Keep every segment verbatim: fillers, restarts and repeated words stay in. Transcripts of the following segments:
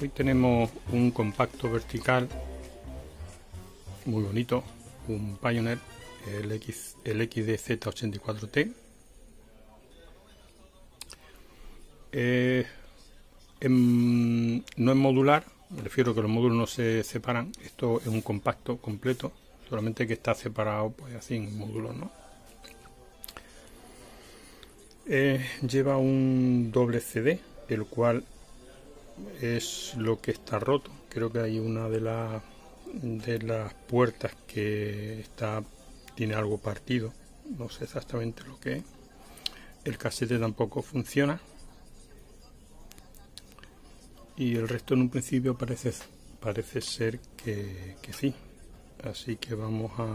Hoy tenemos un compacto vertical muy bonito, un Pioneer, el, X, el X D Z ochenta y cuatro T. Eh, en, no es modular, me refiero a que los módulos no se separan. Esto es un compacto completo, solamente que está separado pues así en módulos, ¿no? Eh, lleva un doble C D, el cual es lo que está roto. Creo que hay una de las de las puertas que está tiene algo partido, no sé exactamente lo que es. El casete tampoco funciona y el resto en un principio parece parece ser que, que sí, así que vamos a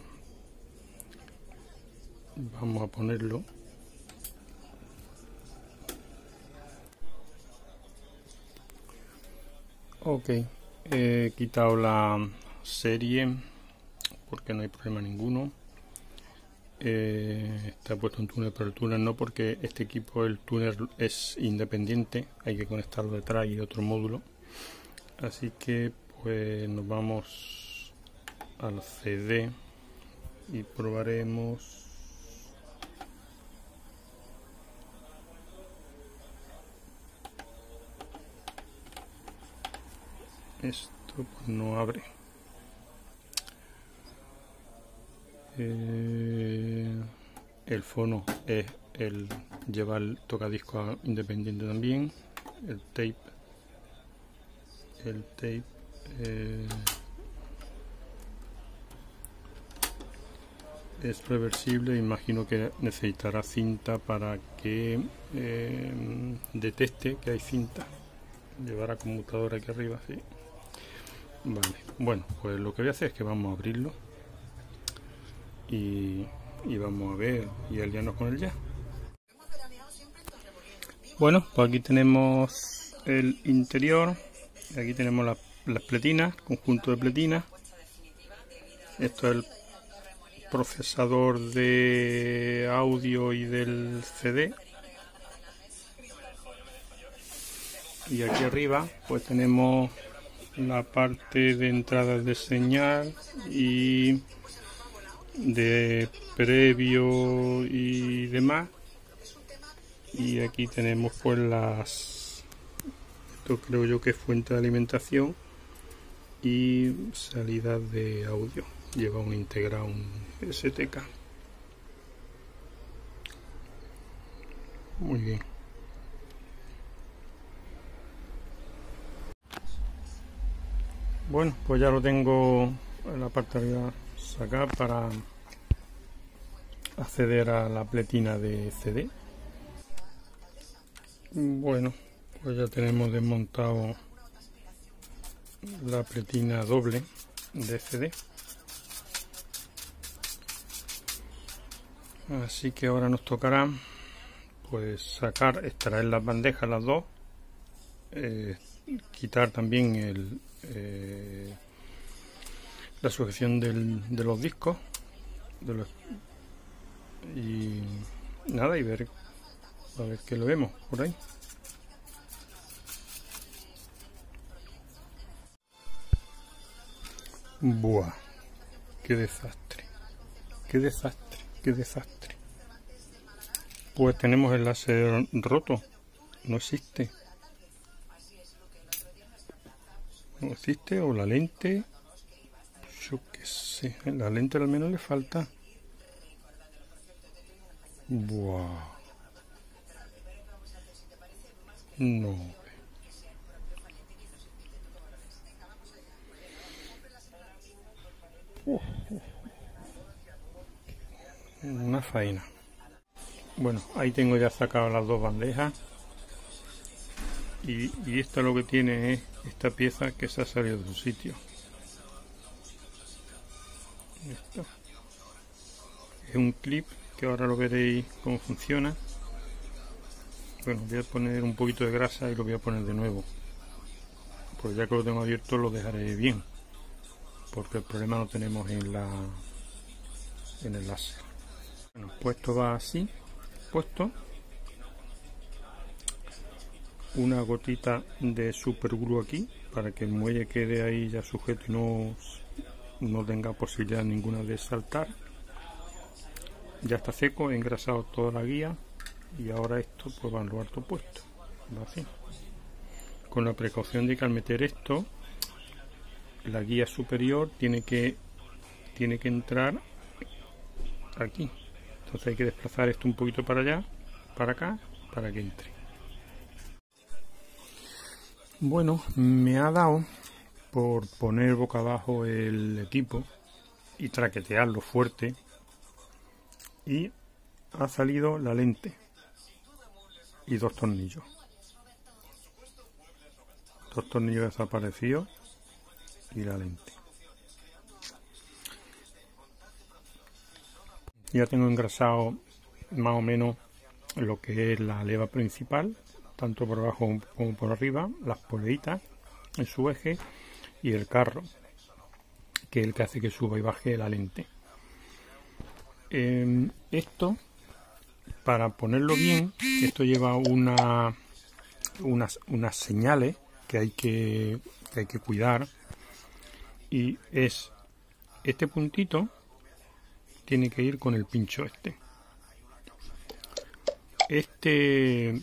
vamos a ponerlo. Ok, he quitado la serie porque no hay problema ninguno. Eh, está puesto un túnel, pero el túnel no, porque este equipo, el túnel es independiente, hay que conectarlo detrás y otro módulo. Así que pues nos vamos al C D y probaremos. Esto pues no abre. Eh, el fono es el lleva el tocadiscos independiente también. El tape, el tape eh, es reversible. Imagino que necesitará cinta para que eh, detecte que hay cinta. Llevará conmutador aquí arriba, sí. Vale, bueno, pues lo que voy a hacer es que vamos a abrirlo y, y vamos a ver y aliarnos con él ya. Bueno, pues aquí tenemos el interior, aquí tenemos las, las pletinas, conjunto de pletinas. Esto es el procesador de audio y del C D. Y aquí arriba pues tenemos la parte de entradas de señal y de previo y demás. Y aquí tenemos pues las, esto creo yo que es fuente de alimentación y salida de audio. Lleva un integrado, un S T K. Muy bien. Bueno, pues ya lo tengo en la parte de arriba sacada para acceder a la pletina de C D. Bueno, pues ya tenemos desmontado la pletina doble de C D. Así que ahora nos tocará pues sacar, extraer las bandejas las dos, eh, quitar también el Eh, la sujeción del, de los discos de los, y nada, y ver a ver qué lo vemos por ahí. Buah, qué desastre, qué desastre, qué desastre. Pues tenemos el láser roto, no existe. No existe, o la lente, yo qué sé, la lente al menos le falta. Buah. No. Uh, uh. Una faena. Bueno, ahí tengo ya sacado las dos bandejas. Y, y esto lo que tiene es esta pieza que se ha salido de su sitio. Esto es un clip que ahora lo veréis cómo funciona. Bueno, voy a poner un poquito de grasa y lo voy a poner de nuevo, pues ya que lo tengo abierto lo dejaré bien, porque el problema lo tenemos en la en el láser. Bueno, pues esto va así puesto. una gotita de super glue aquí para que el muelle quede ahí ya sujeto y no, no tenga posibilidad ninguna de saltar. Ya está seco, he engrasado toda la guía y ahora esto pues va en lo alto puesto, así. Con la precaución de que al meter esto, la guía superior tiene que tiene que entrar aquí. Entonces hay que desplazar esto un poquito para allá, para acá, para que entre. Bueno, me ha dado por poner boca abajo el equipo y traquetearlo fuerte y ha salido la lente y dos tornillos. Dos tornillos desaparecidos y la lente. Ya tengo engrasado más o menos lo que es la leva principal, tanto por abajo como por arriba, las poleitas en su eje y el carro, que es el que hace que suba y baje la lente. Eh, esto, para ponerlo bien, esto lleva una, unas, unas señales que hay que, que hay que cuidar, y es este puntito tiene que ir con el pincho este. Este,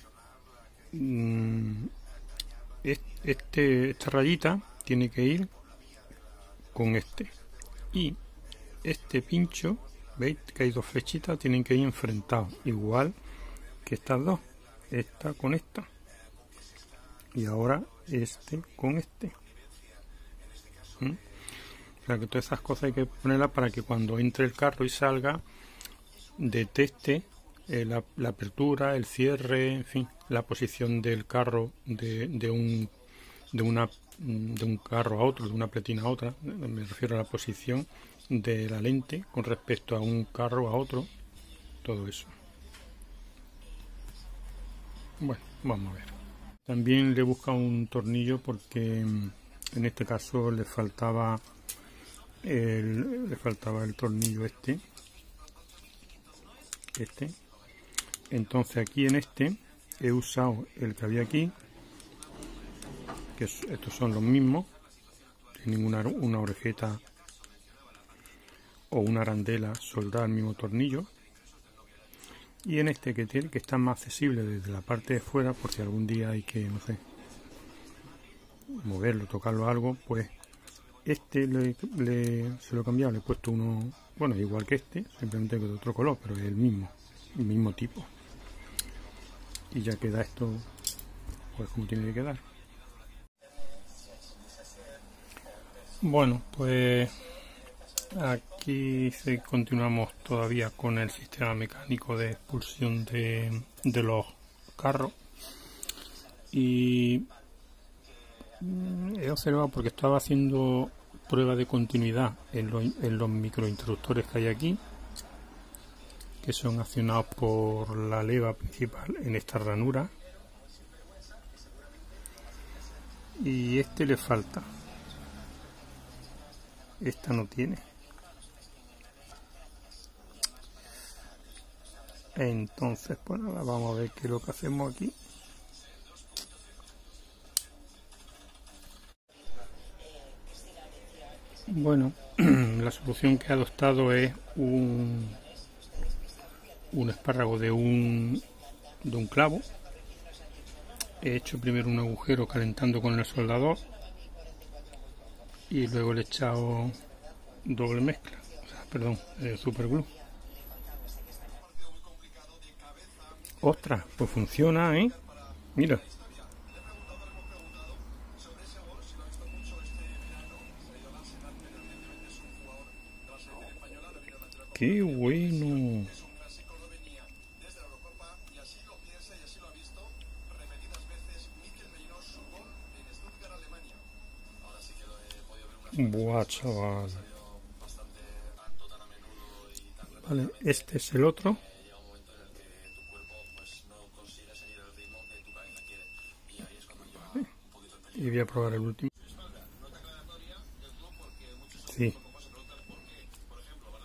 este esta rayita tiene que ir con este, y este pincho, veis que hay dos flechitas, tienen que ir enfrentados, igual que estas dos, esta con esta, y ahora este con este. ¿Mm? O sea que todas esas cosas hay que ponerlas para que cuando entre el carro y salga detecte eh, la, la apertura, el cierre, en fin, la posición del carro de, de un de una de un carro a otro, de una pletina a otra. Me refiero a la posición de la lente con respecto a un carro a otro, todo eso. Bueno, vamos a ver. También le busca un tornillo porque en este caso le faltaba el, le faltaba el tornillo este este entonces aquí en este he usado el que había aquí, que es, estos son los mismos, tienen una, una orejeta o una arandela soldada al mismo tornillo, y en este que tiene que está más accesible desde la parte de fuera, por si algún día hay que, no sé, moverlo, tocarlo algo, pues este le, le, se lo he cambiado, le he puesto uno, bueno, igual que este, simplemente de otro color, pero es el mismo, el mismo tipo. Y ya queda esto, pues como tiene que quedar. Bueno, pues aquí sí, continuamos todavía con el sistema mecánico de expulsión de, de los carros. Y he observado, porque estaba haciendo prueba de continuidad en los, en los microinterruptores que hay aquí, que son accionados por la leva principal en esta ranura, y este le falta, esta no tiene. Entonces pues nada, vamos a ver qué es lo que hacemos aquí. Bueno, la solución que he adoptado es un, un espárrago de un, de un clavo. He hecho primero un agujero calentando con el soldador y luego le he echado doble mezcla, o sea, perdón, eh, super glue. Ostras, pues funciona, ¿eh? Mira. ¡Qué bueno! Buah, chaval. Vale, este es el otro. Vale. Y voy a probar el último. Sí.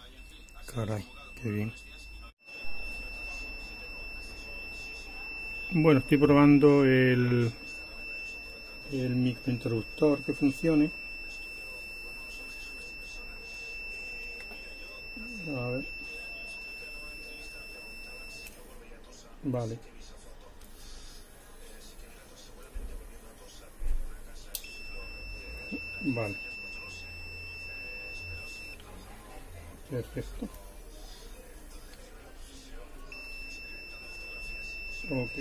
Caray, qué bien. Bueno, estoy probando el, el microinterruptor que funcione. A ver. Vale. Vale. Perfecto. Ok.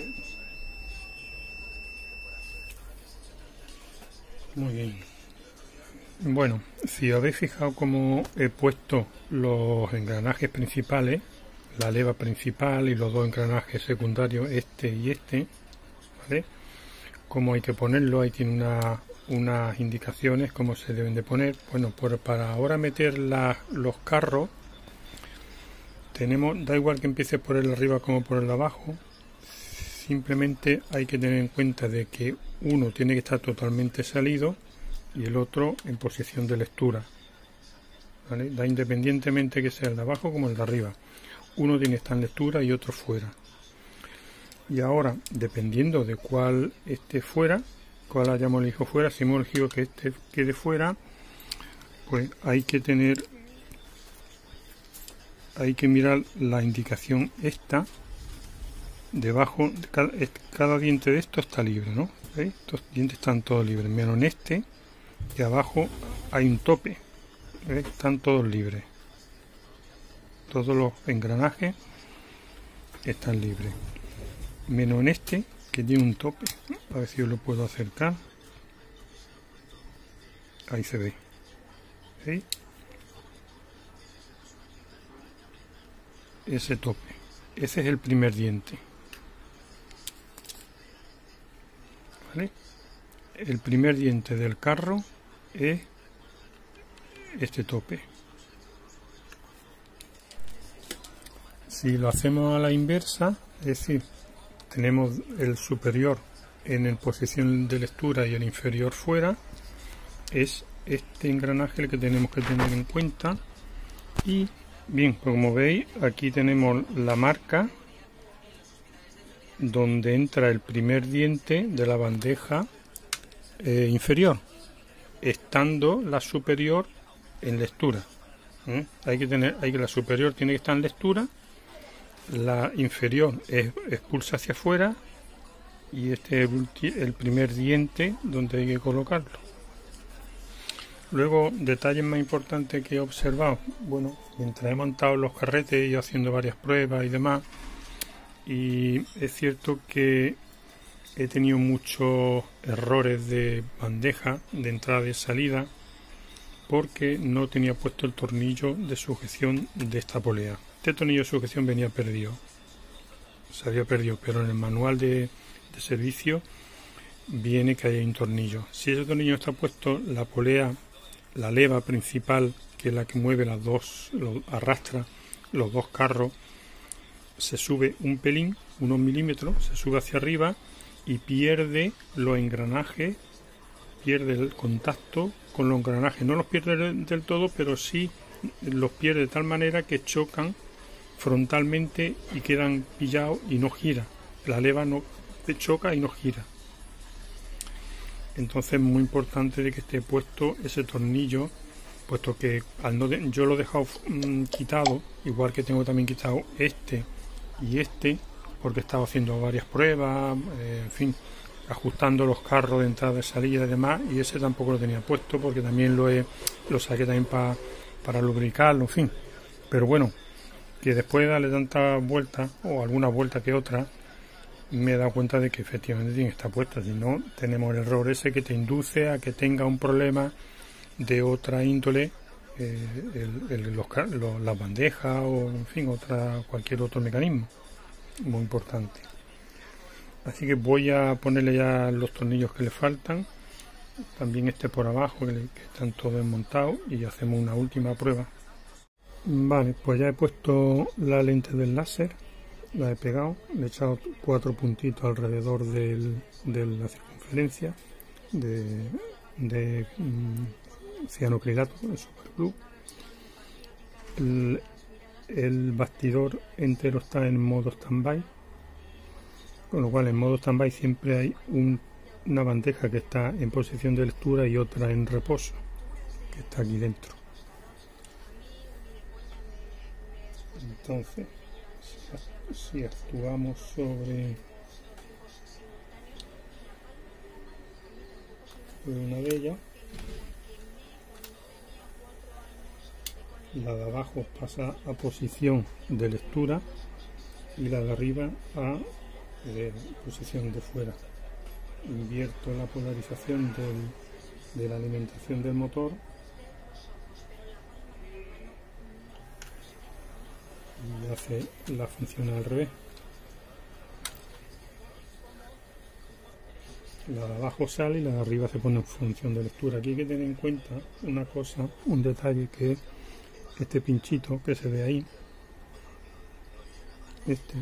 Muy bien. Bueno, si os habéis fijado cómo he puesto los engranajes principales, la leva principal y los dos engranajes secundarios, este y este, ¿vale? Cómo hay que ponerlo, ahí tiene una, unas indicaciones cómo se deben de poner. Bueno, por, para ahora meter la, los carros, tenemos, da igual que empiece por el arriba como por el abajo, simplemente hay que tener en cuenta de que uno tiene que estar totalmente salido y el otro en posición de lectura, ¿vale? Da independientemente que sea el de abajo como el de arriba, uno tiene que estar en lectura y otro fuera. Y ahora, dependiendo de cuál esté fuera, cuál hayamos elegido fuera, si hemos elegido que este quede fuera, pues hay que tener, hay que mirar la indicación esta, debajo, cada, cada diente de esto está libre, ¿no? ¿Veis? Estos dientes están todos libres, menos en este, y abajo hay un tope, ¿veis? Están todos libres. Todos los engranajes están libres. Menos en este, que tiene un tope. A ver si os lo puedo acercar. Ahí se ve. ¿Veis? Ese tope. Ese es el primer diente. ¿Vale? El primer diente del carro es este tope. Si lo hacemos a la inversa, es decir, tenemos el superior en el posición de lectura y el inferior fuera, es este engranaje el que tenemos que tener en cuenta. Y bien, como veis, aquí tenemos la marca donde entra el primer diente de la bandeja eh, inferior, estando la superior en lectura. ¿Eh? Hay que tener, hay que la superior tiene que estar en lectura, la inferior es, expulsa hacia afuera y este es el, el primer diente donde hay que colocarlo. Luego, detalles más importantes que he observado, bueno, mientras he montado los carretes y haciendo varias pruebas y demás, y es cierto que he tenido muchos errores de bandeja, de entrada y salida, porque no tenía puesto el tornillo de sujeción de esta polea. Este tornillo de sujeción venía perdido, se había perdido, pero en el manual de, de servicio viene que hay un tornillo. Si ese tornillo está puesto, la polea, la leva principal, que es la que mueve las dos, lo, arrastra los dos carros, se sube un pelín, unos milímetros, se sube hacia arriba y pierde los engranajes, pierde el contacto con los engranajes. No los pierde del todo, pero sí los pierde de tal manera que chocan frontalmente y quedan pillados y no gira. La leva no choca y no gira. Entonces es muy importante de que esté puesto ese tornillo, puesto que al no de, yo lo he dejado mmm, quitado, igual que tengo también quitado este y este, porque estaba haciendo varias pruebas, eh, en fin, ajustando los carros de entrada y salida y demás, y ese tampoco lo tenía puesto porque también lo he, lo saqué también pa, para lubricarlo, en fin. Pero bueno, que después de darle tantas vueltas, o alguna vuelta que otra, me he dado cuenta de que efectivamente tiene que estar puesto. Si no, tenemos el error ese que te induce a que tenga un problema de otra índole, eh, el, el, los, los, las bandejas o en fin, otra cualquier otro mecanismo. Muy importante. Así que voy a ponerle ya los tornillos que le faltan, también este por abajo, que, le, que están todos desmontados, y hacemos una última prueba. Vale, pues ya he puesto la lente del láser, la he pegado, le he echado cuatro puntitos alrededor del, de la circunferencia de, de um, cianocrilato, de superglue. El, el bastidor entero está en modo standby. con lo cual en modo standby siempre hay un, una bandeja que está en posición de lectura y otra en reposo, que está aquí dentro. Entonces, si actuamos sobre, sobre una de ellas, la de abajo pasa a posición de lectura y la de arriba a de posición de fuera. Invierto la polarización del, de la alimentación del motor y hace la función al revés. La de abajo sale y la de arriba se pone en función de lectura. Aquí hay que tener en cuenta una cosa, un detalle, que es este pinchito que se ve ahí. Este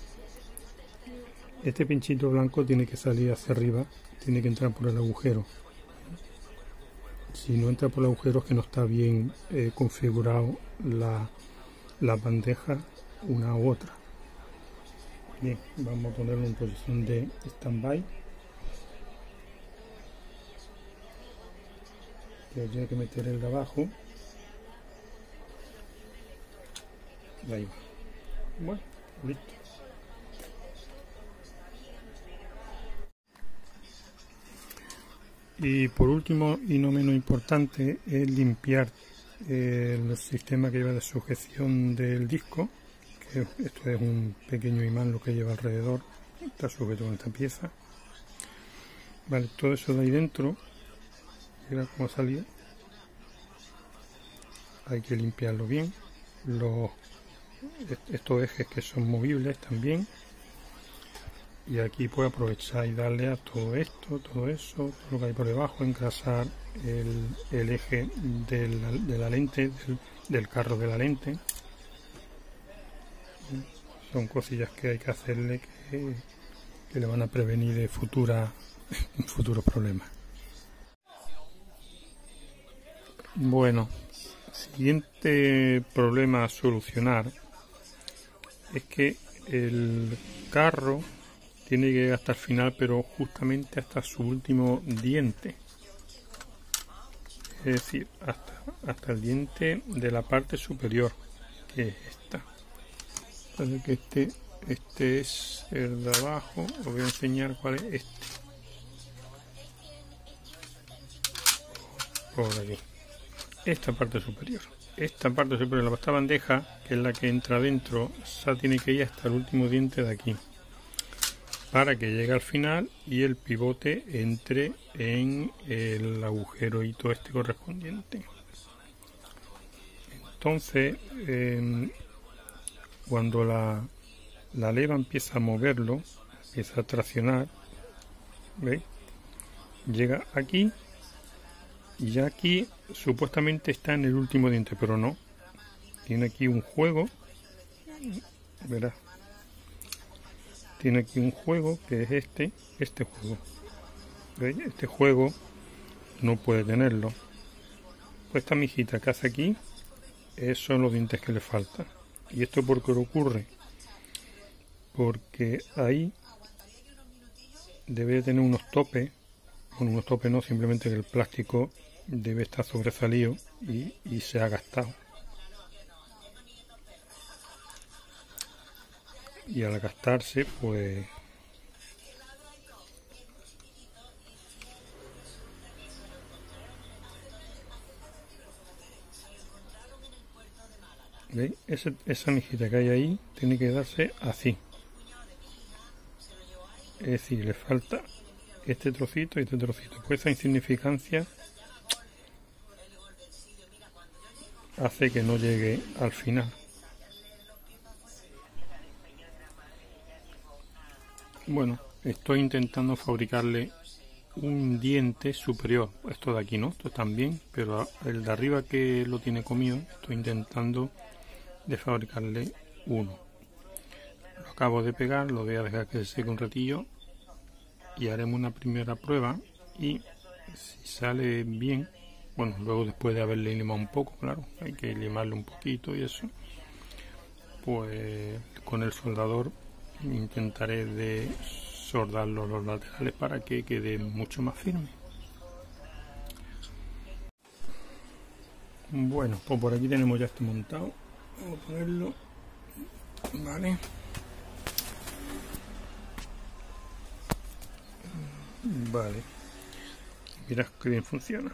Este pinchito blanco tiene que salir hacia arriba, tiene que entrar por el agujero. Si no entra por el agujero es que no está bien eh, configurado la, la bandeja una u otra. Bien, vamos a ponerlo en posición de standby. Tendría que meter el de abajo. Ahí va. Bueno, listo. Y por último, y no menos importante, es limpiar el sistema que lleva de sujeción del disco, que esto es un pequeño imán lo que lleva alrededor, está sujeto con esta pieza. Vale, todo eso de ahí dentro, mira cómo salió. Hay que limpiarlo bien. Los, estos ejes que son movibles también. Y aquí puedo aprovechar y darle a todo esto, todo eso, todo lo que hay por debajo, engrasar el, el eje de la, de la lente, del, del carro de la lente. Son cosillas que hay que hacerle que, que le van a prevenir de futura, futuros problemas. Bueno, siguiente problema a solucionar es que el carro tiene que llegar hasta el final, pero justamente hasta su último diente. Es decir, hasta, hasta el diente de la parte superior, que es esta. Entonces que este, este es el de abajo. Os voy a enseñar cuál es este. Por aquí. Esta parte superior. Esta parte superior, esta bandeja, que es la que entra dentro, esa tiene que ir hasta el último diente de aquí, para que llegue al final y el pivote entre en el agujeroito este correspondiente. Entonces, eh, cuando la, la leva empieza a moverlo, empieza a traccionar, ¿veis? Llega aquí y ya aquí supuestamente está en el último diente, pero no. Tiene aquí un juego, verás. Tiene aquí un juego que es este, este juego. ¿Veis? Este juego no puede tenerlo. Pues esta mijita que hace aquí, esos son los dientes que le faltan. ¿Y esto por qué ocurre? Porque ahí debe tener unos topes, bueno, unos topes no, simplemente que el plástico debe estar sobresalido y, y se ha gastado. Y al gastarse, pues ¿veis? Ese, esa mijita que hay ahí tiene que darse así. Es decir, le falta este trocito y este trocito. Pues esa insignificancia hace que no llegue al final. Bueno, estoy intentando fabricarle un diente superior. Esto de aquí no, esto también, pero el de arriba que lo tiene comido, estoy intentando de fabricarle uno. Lo acabo de pegar, lo voy a dejar que se seque un ratillo y haremos una primera prueba y si sale bien, bueno, luego después de haberle limado un poco, claro, hay que limarle un poquito y eso, pues con el soldador Intentaré de soldarlo los laterales para que quede mucho más firme. Bueno, pues por aquí tenemos ya esto montado. Vamos a ponerlo. Vale. Vale. Mirad que bien funciona.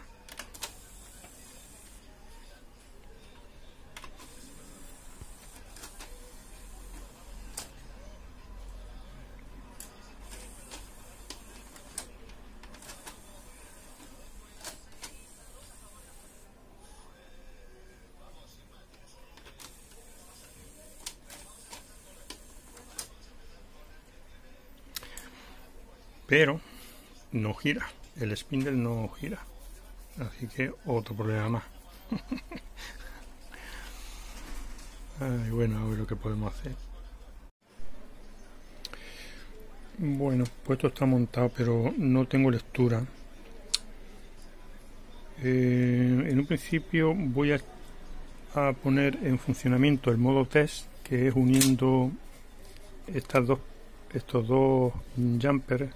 Pero no gira, el spindle no gira, así que otro problema más. Ay, bueno, a ver lo que podemos hacer. Bueno, pues esto está montado, pero no tengo lectura. Eh, en un principio voy a, a poner en funcionamiento el modo test, que es uniendo estas dos, estos dos jumpers,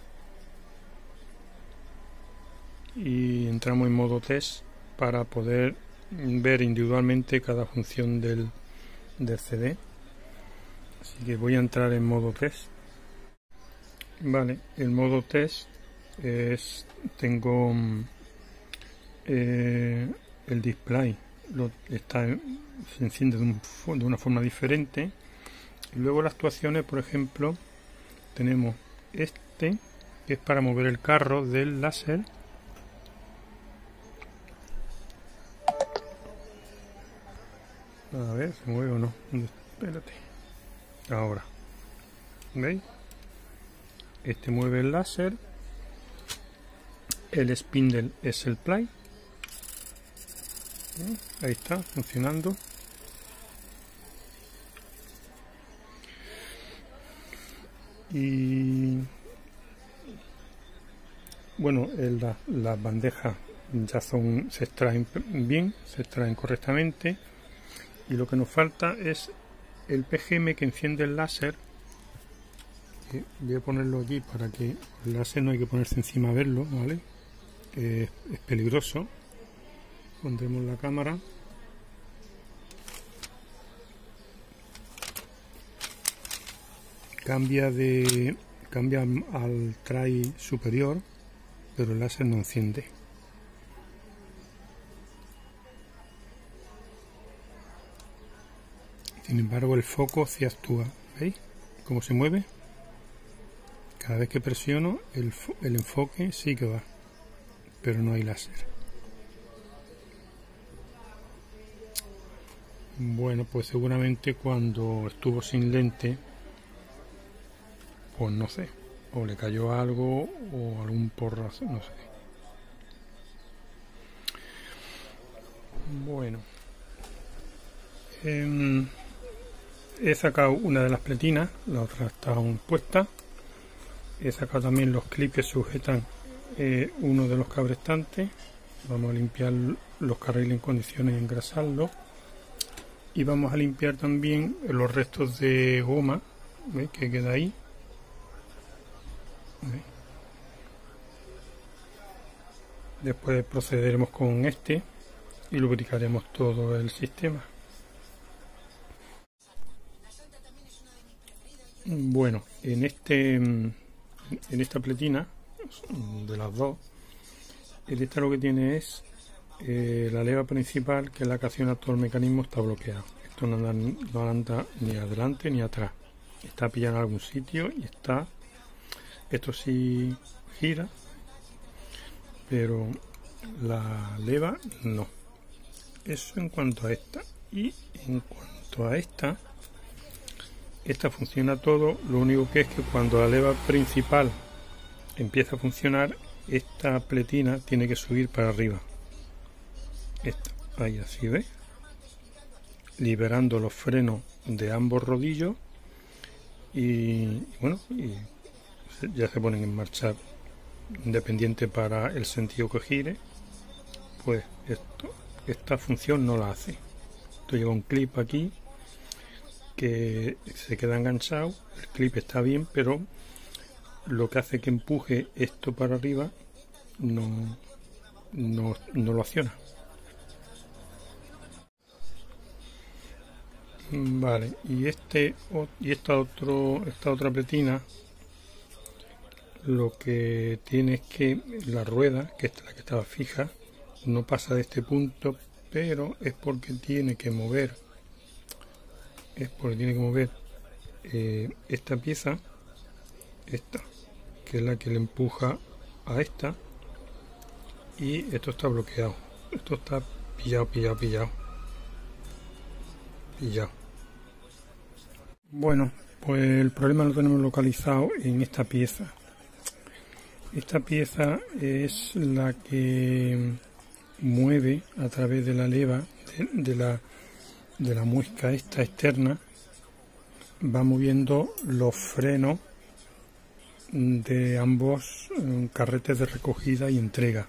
y entramos en modo test para poder ver individualmente cada función del, del C D. Así que voy a entrar en modo test. Vale, el modo test es, tengo eh, el display, lo, está, se enciende de, un, de una forma diferente. Y luego las actuaciones, por ejemplo, tenemos este, que es para mover el carro del láser. A ver, ¿se mueve o no? Espérate. Ahora. ¿Veis? Este mueve el láser. El spindle es el play. Ahí está, funcionando. Y bueno, las la bandejas ya son, se extraen bien, se extraen correctamente. Y lo que nos falta es el P G M que enciende el láser. Eh, voy a ponerlo aquí para que el láser no hay que ponerse encima a verlo, ¿vale? Eh, es peligroso. Pondremos la cámara. Cambia de cambia al tray superior, pero el láser no enciende. Sin embargo, el foco sí actúa. ¿Veis cómo se mueve? Cada vez que presiono, el, el enfoque sí que va, pero no hay láser. Bueno, pues seguramente cuando estuvo sin lente, pues no sé, o le cayó algo o algún porrazo, no sé. Bueno. Eh, He sacado una de las pletinas, la otra está aún puesta. He sacado también los clips que sujetan eh, uno de los cabrestantes. Vamos a limpiar los carriles en condiciones y engrasarlos. Y vamos a limpiar también los restos de goma, ¿veis? Que queda ahí. ¿Veis? Después procederemos con este y lubricaremos todo el sistema. Bueno, en este en esta pletina de las dos, el esta lo que tiene es eh, la leva principal, que es la que acciona todo el mecanismo, está bloqueado. Esto no anda, no anda ni adelante ni atrás, está pillado en algún sitio y está, esto sí gira, pero la leva no. Eso en cuanto a esta. Y en cuanto a esta, esta funciona todo, lo único que es que cuando la leva principal empieza a funcionar, esta pletina tiene que subir para arriba. Esta, ahí así, ¿ves? Liberando los frenos de ambos rodillos y bueno, y ya se ponen en marcha independiente para el sentido que gire. Pues esto, esta función no la hace. Esto lleva un clip aquí que se queda enganchado, el clip está bien, pero lo que hace que empuje esto para arriba no, no, no lo acciona. Vale, y este y esta otro esta otra pretina, lo que tiene es que la rueda, que es la que estaba fija, no pasa de este punto, pero es porque tiene que mover es porque tiene que mover eh, esta pieza, esta, que es la que le empuja a esta, y esto está bloqueado, esto está pillado, pillado, pillado, pillado. Bueno, pues el problema lo tenemos localizado en esta pieza. Esta pieza es la que mueve a través de la leva de, de la de la muesca esta externa, va moviendo los frenos de ambos carretes de recogida y entrega.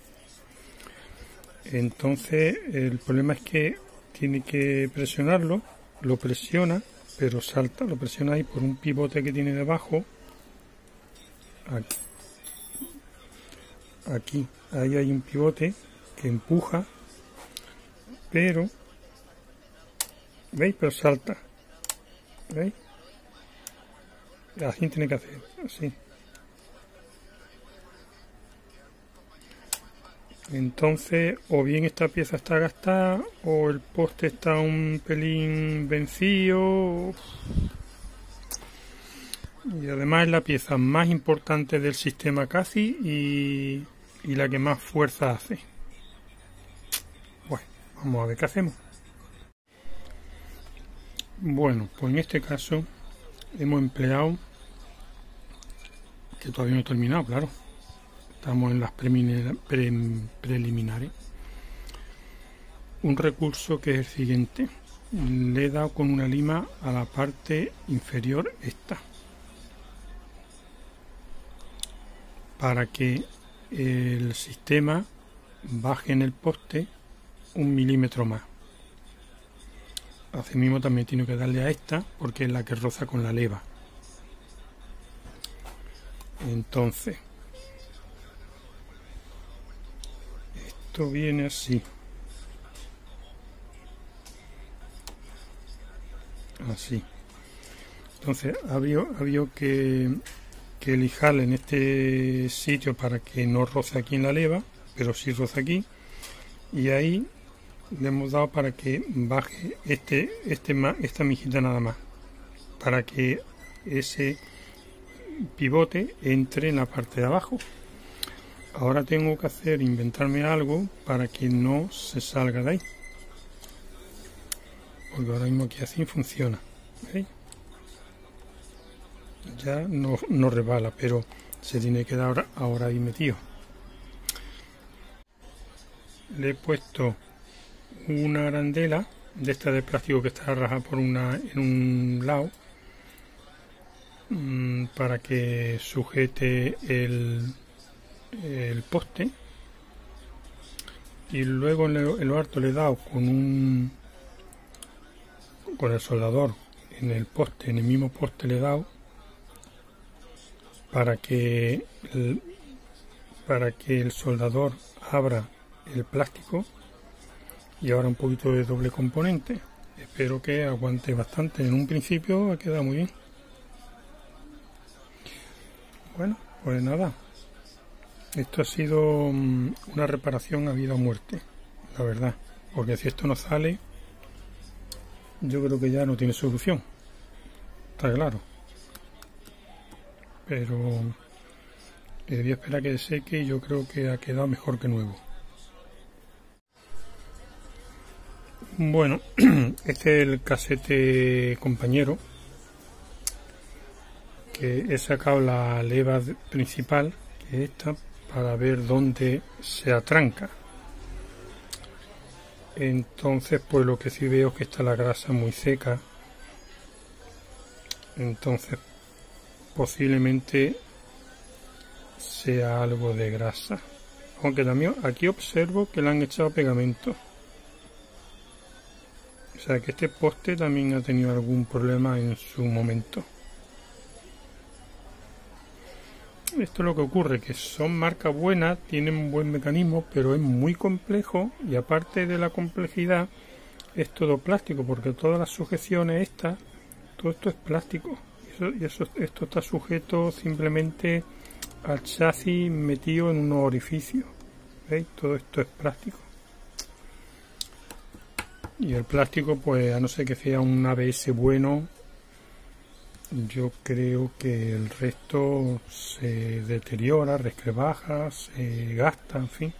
Entonces el problema es que tiene que presionarlo, lo presiona, pero salta, lo presiona ahí por un pivote que tiene debajo, aquí, aquí, ahí hay un pivote que empuja, pero ¿veis? Pero salta, ¿veis? Así tiene que hacer, así. Entonces, o bien esta pieza está gastada, o el poste está un pelín vencido. Y además es la pieza más importante del sistema casi y, y la que más fuerza hace. Bueno, vamos a ver qué hacemos. Bueno, pues en este caso hemos empleado, que todavía no he terminado, claro, estamos en las preliminares, un recurso que es el siguiente. Le he dado con una lima a la parte inferior esta, para que el sistema baje en el poste un milímetro más. Así mismo también tengo que darle a esta porque es la que roza con la leva. Entonces esto viene así, así. Entonces había, había que, que lijarle en este sitio para que no roce aquí en la leva, pero sí roza aquí, y ahí le hemos dado para que baje este, este, esta mijita nada más, para que ese pivote entre en la parte de abajo. Ahora tengo que hacer, inventarme algo para que no se salga de ahí, porque ahora mismo aquí así funciona, ¿veis? Ya no, no resbala, pero se tiene que dar ahora ahí metido. Le he puesto una arandela de esta de plástico que está rajada por una en un lado, mmm, para que sujete el, el poste, y luego en lo harto le he dado con un con el soldador en el poste, en el mismo poste le he dado para que el, para que el soldador abra el plástico. Y ahora un poquito de doble componente. Espero que aguante bastante. En un principio ha quedado muy bien. Bueno, pues nada. Esto ha sido una reparación a vida o muerte, la verdad. Porque si esto no sale, yo creo que ya no tiene solución. Está claro. Pero eh, voy a esperar a que seque y yo creo que ha quedado mejor que nuevo. Bueno, este es el casete compañero, que he sacado la leva principal, que es esta, para ver dónde se atranca. Entonces, pues lo que sí veo es que está la grasa muy seca. Entonces, posiblemente sea algo de grasa. Aunque también aquí observo que le han echado pegamento. O sea que este poste también ha tenido algún problema en su momento. Esto es lo que ocurre, que son marcas buenas, tienen un buen mecanismo, pero es muy complejo, y aparte de la complejidad es todo plástico, porque todas las sujeciones estas, todo esto es plástico, y, eso, y eso, esto está sujeto simplemente al chasis metido en unos orificios. ¿Veis? Todo esto es plástico, y el plástico, pues a no ser que sea un A B S bueno, yo creo que el resto se deteriora, resquebraja, se gasta, en fin.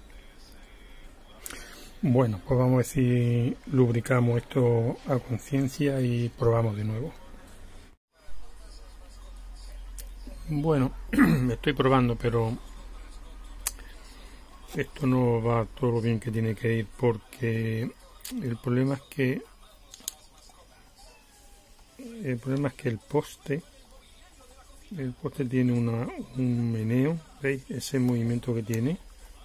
Bueno, pues vamos a ver si lubricamos esto a conciencia y probamos de nuevo. Bueno, me estoy probando, pero esto no va todo lo bien que tiene que ir, porque el problema es que el problema es que el poste el poste tiene una, un meneo. ¿Veis? Ese movimiento que tiene,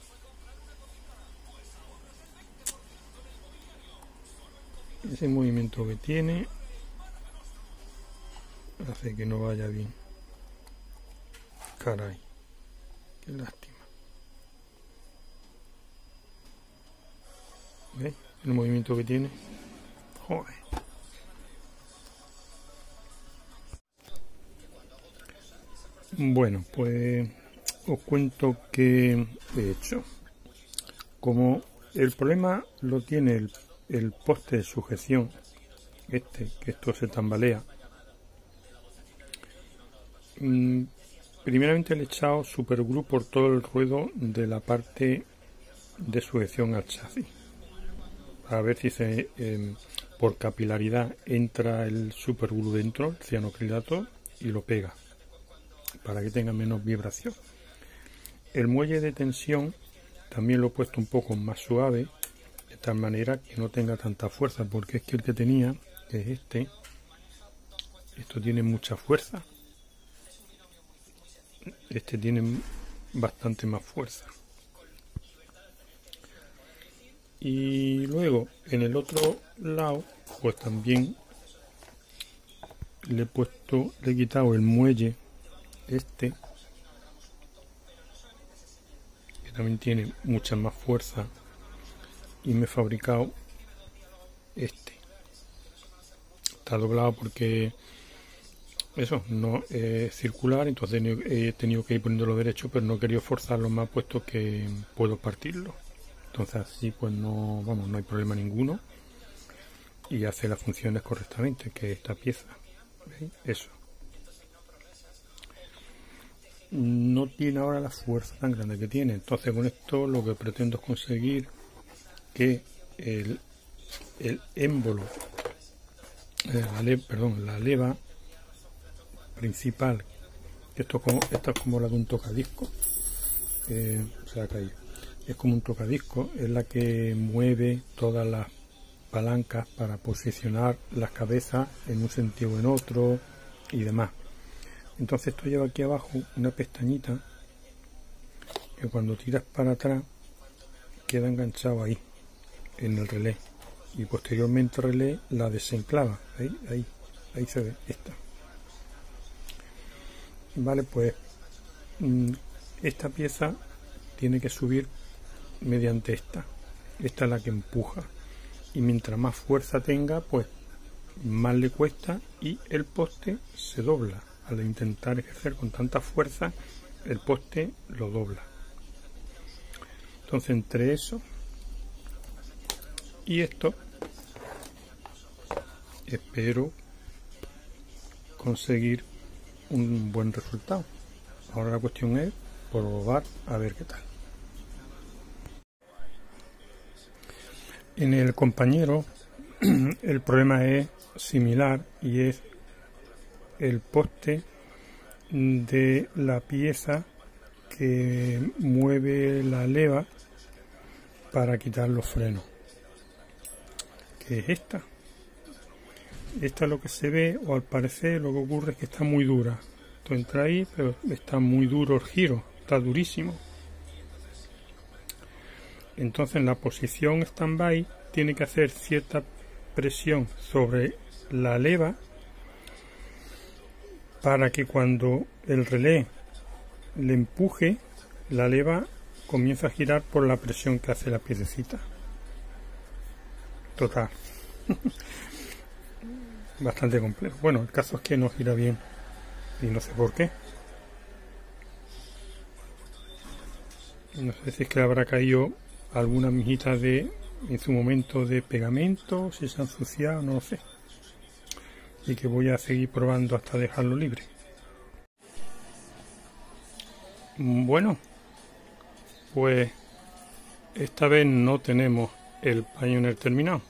ese movimiento que tiene hace que no vaya bien. Caray, qué lástima. ¿Veis? El movimiento que tiene. Joder. Bueno, pues os cuento qué he hecho. Como el problema lo tiene el, el poste de sujeción, este, que esto se tambalea. Mm, primeramente le he echado superglue por todo el ruedo de la parte de sujeción al chasis, para ver si se, eh, por capilaridad entra el superglue dentro, el cianocrilato, y lo pega, para que tenga menos vibración. El muelle de tensión también lo he puesto un poco más suave, de tal manera que no tenga tanta fuerza, porque es que el que tenía, que es este, esto tiene mucha fuerza. Este tiene bastante más fuerza. Y luego en el otro lado, pues también le he puesto, le he quitado el muelle este, que también tiene mucha más fuerza, y me he fabricado este. Está doblado porque eso no es circular, entonces he tenido que ir poniéndolo derecho, pero no he querido forzarlo más, puesto que puedo partirlo. Entonces así pues no, vamos, no hay problema ninguno, y hace las funciones correctamente, que esta pieza. ¿Veis? Eso no tiene ahora la fuerza tan grande que tiene. Entonces con esto lo que pretendo es conseguir que el, el émbolo, eh, la le, perdón, la leva principal, que esto, como, esto es como la de un tocadisco, eh, se ha caído, es como un tocadisco, es la que mueve todas las palancas para posicionar las cabezas en un sentido o en otro y demás. Entonces esto lleva aquí abajo una pestañita que cuando tiras para atrás queda enganchado ahí en el relé, y posteriormente el relé la desenclava. Ahí, ahí, ahí se ve esta. Vale, pues esta pieza tiene que subir mediante esta. Esta es la que empuja, y mientras más fuerza tenga, pues más le cuesta, y el poste se dobla. Al intentar ejercer con tanta fuerza, el poste lo dobla. Entonces entre eso y esto espero conseguir un buen resultado. Ahora la cuestión es probar a ver qué tal. En el compañero el problema es similar, y es el poste de la pieza que mueve la leva para quitar los frenos, que es esta. Esta es lo que se ve, o al parecer lo que ocurre es que está muy dura. Esto entra ahí, pero está muy duro el giro, está durísimo. Entonces en la posición stand-by tiene que hacer cierta presión sobre la leva para que cuando el relé le empuje, la leva comienza a girar por la presión que hace la piececita. Total. Bastante complejo. Bueno, el caso es que no gira bien y no sé por qué. No sé si es que le habrá caído alguna mijita de en su momento de pegamento, si se ha ensuciado, no lo sé. Y que voy a seguir probando hasta dejarlo libre. Bueno, pues esta vez no tenemos el Pioneer terminado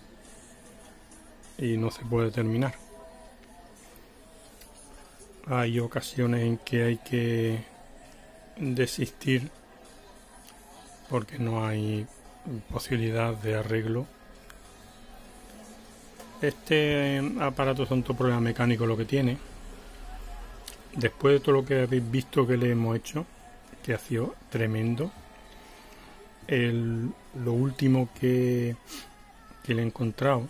y no se puede terminar. Hay ocasiones en que hay que desistir porque no hay posibilidad de arreglo. Este aparato es un problema mecánico lo que tiene. Después de todo lo que habéis visto que le hemos hecho, que ha sido tremendo, el, lo último que, que le he encontrado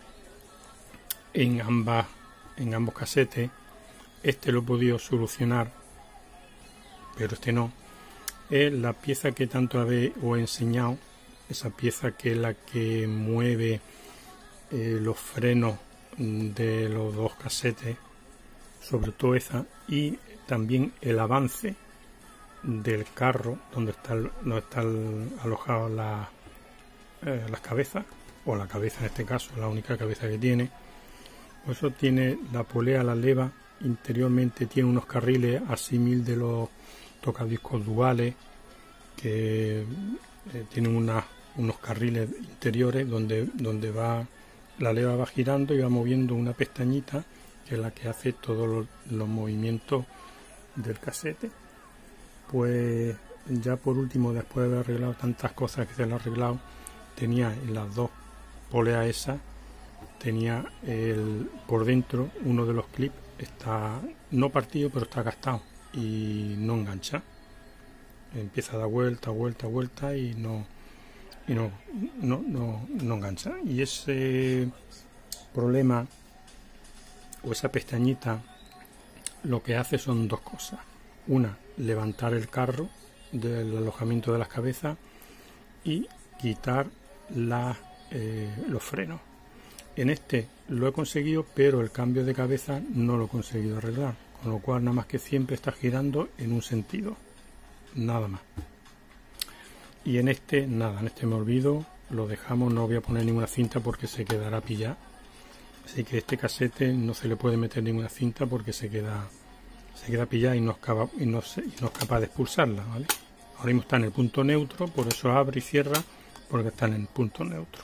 en ambas en ambos casetes, este lo he podido solucionar, pero este no, es la pieza que tanto habéis os he enseñado, esa pieza que es la que mueve eh, los frenos de los dos casetes, sobre todo esa, y también el avance del carro donde están donde están alojadas la, eh, las cabezas, o la cabeza en este caso, la única cabeza que tiene. Por eso tiene la polea, la leva, interiormente tiene unos carriles asímil de los tocadiscos duales que eh, tienen una, unos carriles interiores donde, donde va la leva va girando y va moviendo una pestañita que es la que hace todos los, los movimientos del casete. Pues ya por último, después de haber arreglado tantas cosas que se le ha arreglado, tenía en las dos poleas esas, tenía el, por dentro uno de los clips está no partido pero está gastado y no engancha, empieza a dar vuelta, vuelta, vuelta y no y no, no, no, no engancha. Y ese problema o esa pestañita lo que hace son dos cosas: una, levantar el carro del alojamiento de las cabezas y quitar la, eh, los frenos. En este lo he conseguido, pero el cambio de cabeza no lo he conseguido arreglar, con lo cual nada más que siempre está girando en un sentido, nada más. Y en este nada, en este me olvido, lo dejamos, no voy a poner ninguna cinta porque se quedará pillado, así que este casete no se le puede meter ninguna cinta porque se queda se queda pillada y no es capaz, y no, se, y no es capaz de expulsarla, ¿vale? Ahora mismo está en el punto neutro, por eso abre y cierra, porque está en el punto neutro.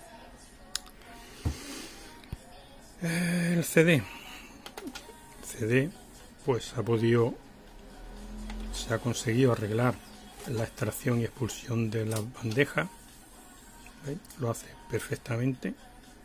El C D C D pues ha podido se ha conseguido arreglar la extracción y expulsión de la bandeja, ¿veis? Lo hace perfectamente.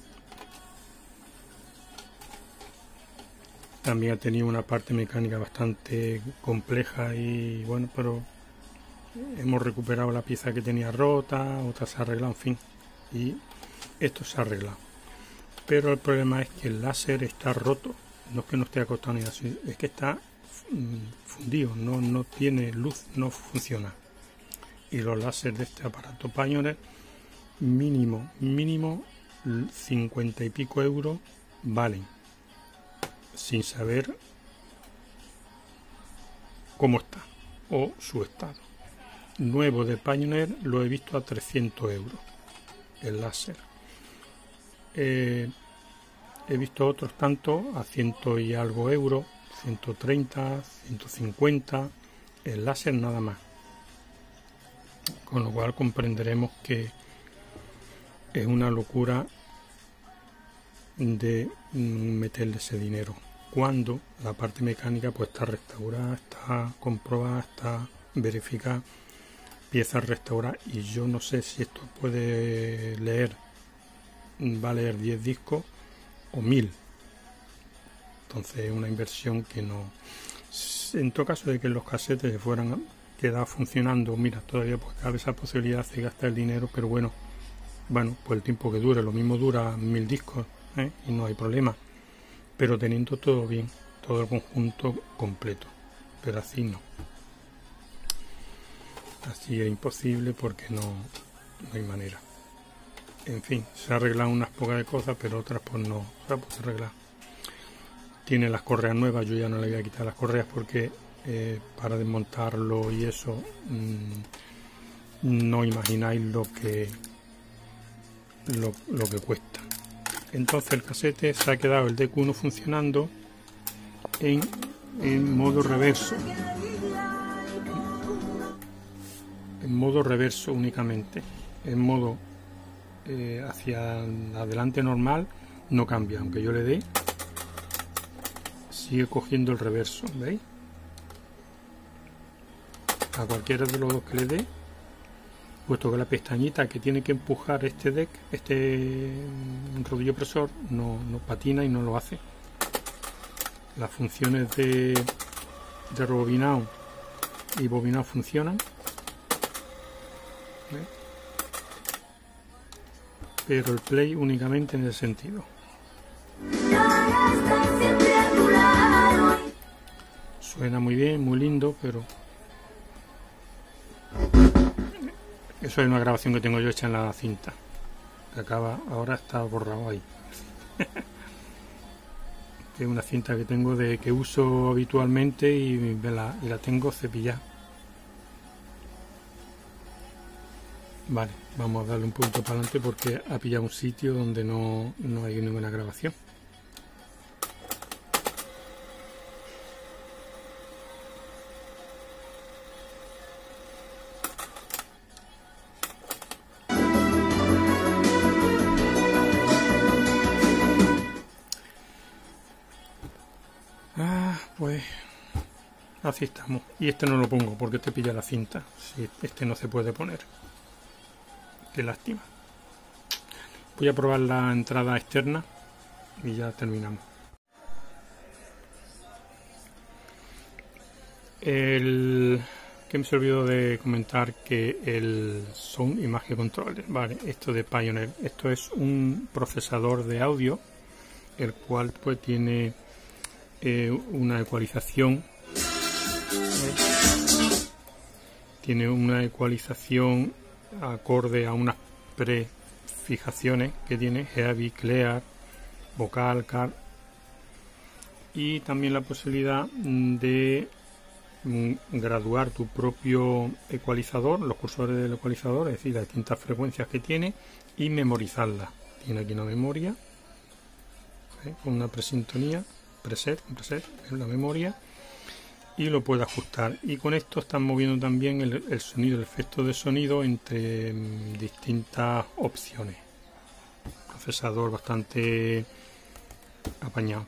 También ha tenido una parte mecánica bastante compleja y bueno, pero hemos recuperado la pieza que tenía rota, otra se ha arreglado, en fin, y esto se ha arreglado. Pero el problema es que el láser está roto, no es que no esté acostado ni así, es que está fundido, no, no tiene luz, no funciona. Y los láseres de este aparato Pioneer, mínimo, mínimo cincuenta y pico euros valen, sin saber cómo está o su estado. Nuevo de Pioneer lo he visto a trescientos euros el láser. Eh, he visto otros tantos a ciento y algo euros, ciento treinta, ciento cincuenta, el láser nada más. Con lo cual comprenderemos que es una locura de meterle ese dinero, cuando la parte mecánica pues está restaurada, está comprobada, está verificada, piezas restauradas, y yo no sé si esto puede leer, va a leer diez discos o mil. Entonces es una inversión que no, en todo caso de que los casetes se fueran quedado funcionando, mira, todavía pues cabe esa posibilidad de gastar el dinero, pero bueno, bueno, pues el tiempo que dure, lo mismo dura mil discos, ¿eh? Y no hay problema, pero teniendo todo bien, todo el conjunto completo, pero así no, así es imposible porque no, no hay manera. En fin, se ha arreglado unas pocas de cosas, pero otras pues no se ha podido arreglar. Tiene las correas nuevas, yo ya no le voy a quitar las correas porque eh, para desmontarlo y eso mmm, no imagináis lo que lo, lo que cuesta. Entonces el casete se ha quedado el D Q uno funcionando en, en modo reverso, en modo reverso únicamente. En modo eh, hacia adelante normal no cambia, aunque yo le dé, sigue cogiendo el reverso, ¿veis? A cualquiera de los dos que le dé, puesto que la pestañita que tiene que empujar este deck, este rodillo presor, no, no patina y no lo hace. Las funciones de, de rebobinado y bobinado funcionan, ¿veis? Pero el play únicamente en ese sentido. Suena muy bien, muy lindo, pero eso es una grabación que tengo yo hecha en la cinta, que acaba, ahora está borrado ahí. Es una cinta que tengo de que uso habitualmente y la, y la tengo cepillada. Vale, vamos a darle un punto para adelante porque ha pillado un sitio donde no, no hay ninguna grabación. Ah, pues así estamos. Y este no lo pongo porque este pilla la cinta. Si este no se puede poner. Qué lástima. Voy a probar la entrada externa y ya terminamos. El que me se olvidó de comentar que el Sound Image Controller, vale, esto de Pioneer, esto es un procesador de audio, el cual pues tiene eh, una ecualización, ¿eh? Tiene una ecualización acorde a unas prefijaciones que tiene Heavy, Clear, Vocal, Car, y también la posibilidad de graduar tu propio ecualizador, los cursores del ecualizador, es decir, las distintas frecuencias que tiene, y memorizarlas. Tiene aquí una memoria, ¿eh? Con una presintonía, preset, un preset en la memoria, y lo puede ajustar. Y con esto están moviendo también el, el sonido, el efecto de sonido entre um, distintas opciones. Procesador bastante apañado.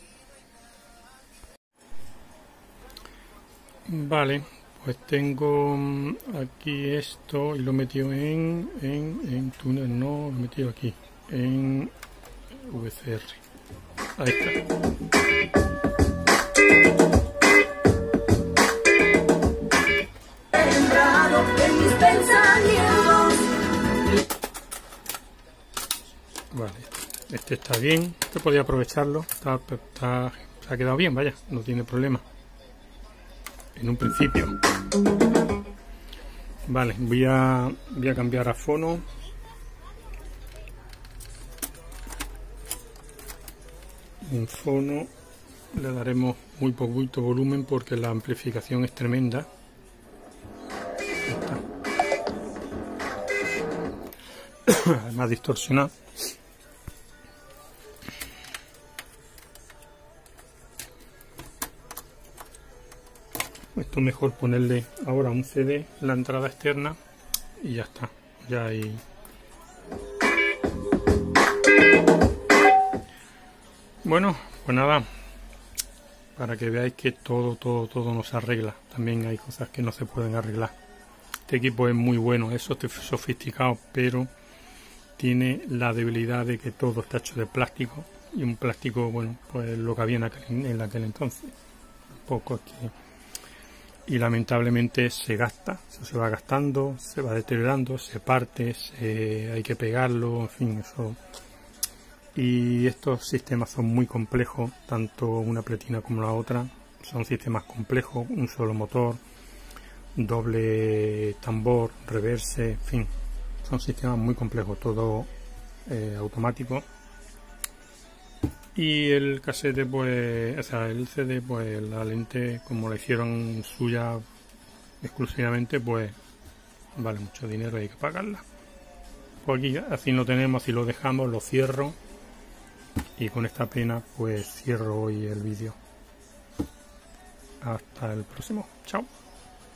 Vale, pues tengo aquí esto y lo he metido en, en, en túnel, no, lo he metido aquí, en V C R. Ahí está. Vale, este está bien, este podía aprovecharlo, está, está, se ha quedado bien, vaya, no tiene problema. En un principio. Vale, voy a, voy a cambiar a fono. En fono le daremos muy poquito volumen porque la amplificación es tremenda. Además distorsionado. Esto mejor ponerle ahora un C D en la entrada externa y ya está. Ya hay. Bueno, pues nada, para que veáis que todo, todo, todo no se arregla. También hay cosas que no se pueden arreglar. Este equipo es muy bueno, es sofisticado, pero tiene la debilidad de que todo está hecho de plástico. Y un plástico, bueno, pues lo que había en aquel, en aquel entonces. Tampoco es que y lamentablemente se gasta, eso se va gastando, se va deteriorando, se parte, se, hay que pegarlo, en fin, eso. Y estos sistemas son muy complejos, tanto una pletina como la otra, son sistemas complejos, un solo motor, doble tambor, reverse, en fin, son sistemas muy complejos, todo eh, automático. Y el casete, pues, o sea, el C D, pues la lente, como la hicieron suya exclusivamente, pues vale mucho dinero, hay que pagarla. Pues aquí así lo tenemos, así lo dejamos, lo cierro. Y con esta pena pues cierro hoy el vídeo. Hasta el próximo. Chao.